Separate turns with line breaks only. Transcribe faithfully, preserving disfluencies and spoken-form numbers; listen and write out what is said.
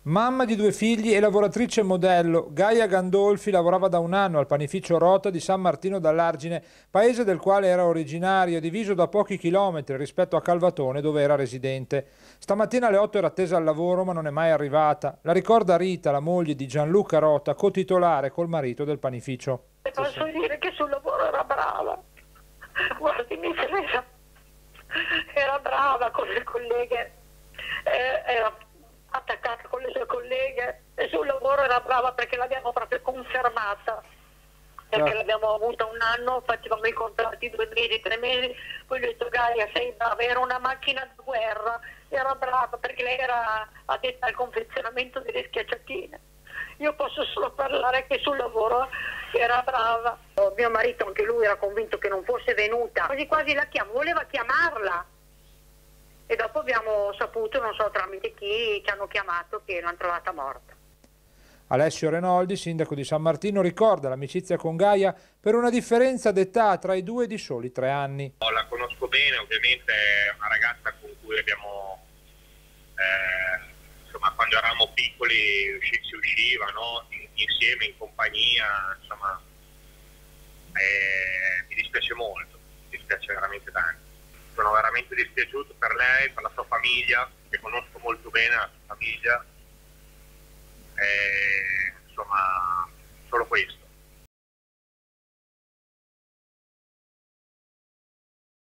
Mamma di due figli e lavoratrice modello, Gaia Gandolfi lavorava da un anno al panificio Rota di San Martino dall'Argine, paese del quale era originario, diviso da pochi chilometri rispetto a Calvatone dove era residente. Stamattina alle otto era attesa al lavoro ma non è mai arrivata. La ricorda Rita, la moglie di Gianluca Rota, cotitolare col marito del panificio.
E posso dire che sul lavoro era brava. Guardi, mi frega. Era brava con le colleghe, eh, era attaccata con le sue colleghe e sul lavoro era brava perché l'abbiamo proprio confermata. Perché
Certo.
l'abbiamo avuta un anno, facevamo i contratti due mesi, tre mesi, poi gli ho detto Gaia sei brava, era una macchina da guerra, era brava perché lei era addetta al confezionamento delle schiacciatine. Io posso solo parlare che sul lavoro era brava. Mio marito, anche lui, era convinto che non fosse venuta, quasi quasi la chiamo, voleva chiamarla. E dopo abbiamo saputo, non so tramite chi, ci hanno chiamato che l'hanno trovata morta.
Alessio Renoldi, sindaco di San Martino, ricorda l'amicizia con Gaia per una differenza d'età tra i due di soli tre anni.
La conosco bene, ovviamente è una ragazza con cui abbiamo, eh, insomma, quando eravamo piccoli si usciva, no? Insieme, in compagnia, insomma, eh, mi dispiace molto, mi dispiace veramente tanto. Sono veramente dispiaciuto per lei, per la sua famiglia, che conosco molto bene la sua famiglia. E, insomma, solo questo.